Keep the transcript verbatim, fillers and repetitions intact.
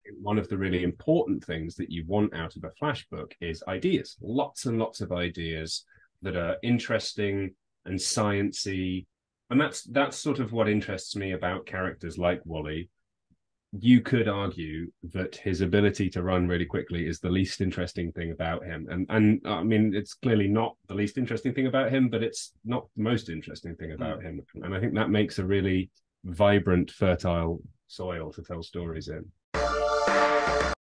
one of the really important things that you want out of a flash book is ideas, lots and lots of ideas that are interesting and sciencey. And that's that's sort of what interests me about characters like Wally. You could argue that his ability to run really quickly is the least interesting thing about him. And and I mean, it's clearly not the least interesting thing about him, but it's not the most interesting thing about mm. him. And I think that makes a really vibrant, fertile soil to tell stories in.